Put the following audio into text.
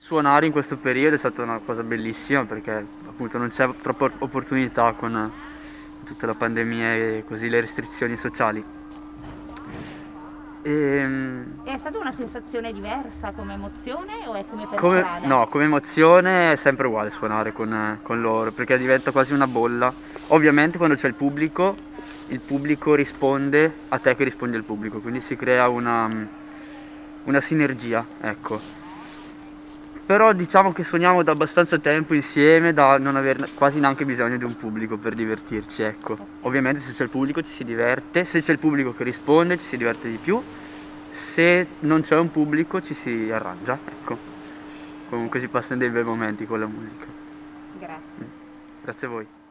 Suonare in questo periodo è stata una cosa bellissima perché appunto non c'è troppa opportunità con tutta la pandemia e così le restrizioni sociali. È stata una sensazione diversa come emozione o è come per strada? No, come emozione è sempre uguale suonare con loro perché diventa quasi una bolla. Ovviamente quando c'è il pubblico risponde a te che rispondi al pubblico, quindi si crea una sinergia, ecco. Però diciamo che suoniamo da abbastanza tempo insieme da non aver quasi neanche bisogno di un pubblico per divertirci, ecco. Ok. Ovviamente se c'è il pubblico ci si diverte, se c'è il pubblico che risponde ci si diverte di più, se non c'è un pubblico ci si arrangia, ecco. Comunque si passano dei bei momenti con la musica. Grazie. Grazie a voi.